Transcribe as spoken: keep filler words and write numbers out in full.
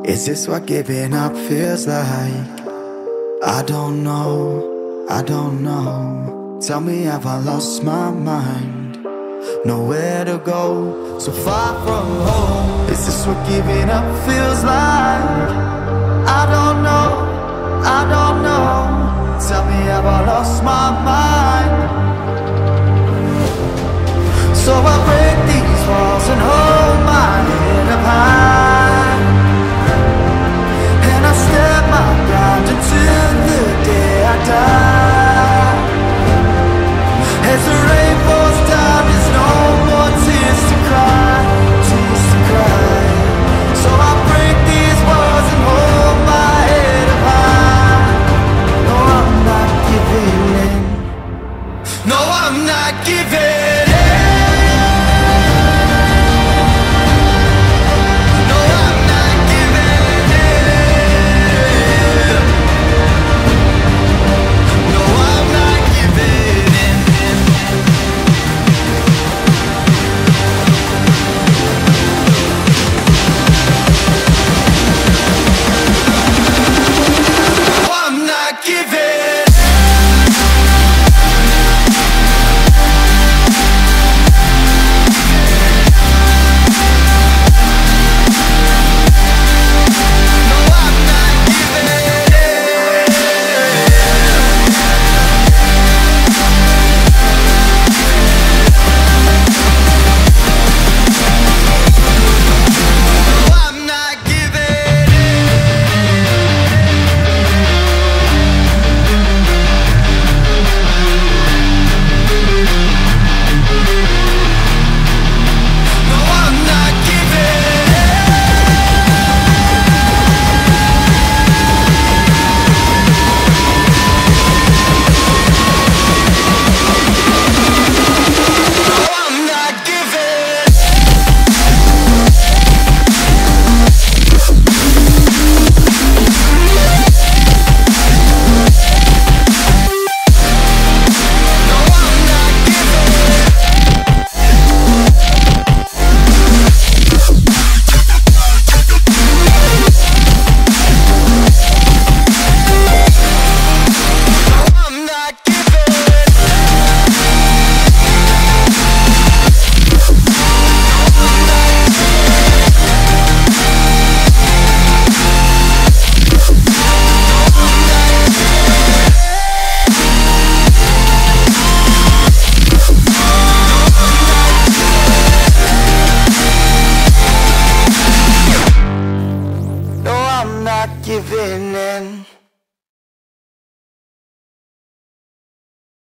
Is this what giving up feels like? I don't know, I don't know. Tell me, have I lost my mind? Nowhere to go, so far from home. Is this what giving up feels like? I don't know, I don't know. Tell me, have I lost my mind? So I break these walls and hold my head up high, and I step my ground until the day I die. As the rain falls down, there's no more tears to cry, tears to cry. So I break these walls and hold my head up high. No, I'm not giving in. No, I'm not giving in. Giving in.